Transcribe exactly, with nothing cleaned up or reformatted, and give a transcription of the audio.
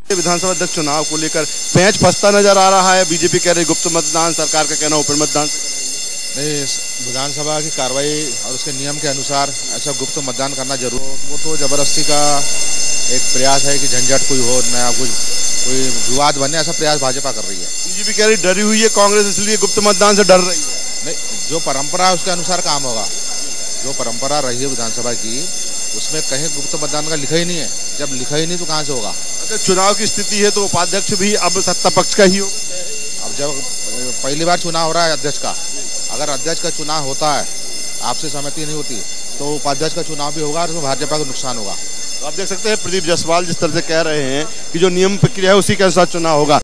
विधानसभा अध्यक्ष चुनाव को लेकर पेंच फंसता नजर आ रहा है। बीजेपी कह रही गुप्त मतदान, सरकार का कहना ओपन मतदान से नहीं। विधानसभा की कार्रवाई और उसके नियम के अनुसार ऐसा गुप्त मतदान करना जरूर, वो तो जबरदस्ती का एक प्रयास है कि झंझट कोई हो, नया कुछ कोई विवाद बने, ऐसा प्रयास भाजपा कर रही है। बीजेपी कह रही डरी हुई है कांग्रेस, इसलिए गुप्त मतदान से डर रही है। नहीं, जो परंपरा है उसके अनुसार काम होगा। जो परंपरा रही है विधानसभा की, उसमें कहीं गुप्त मतदान का लिखा ही नहीं है। जब लिखा ही नहीं तो कहाँ से होगा। अच्छा, चुनाव की स्थिति है तो उपाध्यक्ष भी अब सत्ता पक्ष का ही हो। अब जब पहली बार चुनाव हो रहा है अध्यक्ष का, अगर अध्यक्ष का चुनाव होता है, आपसे सहमति नहीं होती, तो उपाध्यक्ष का चुनाव भी होगा और उसमें भाजपा को नुकसान होगा। तो आप देख सकते हैं प्रदीप जायसवाल जिस तरह से कह रहे हैं कि जो नियम प्रक्रिया है उसी के अनुसार चुनाव होगा।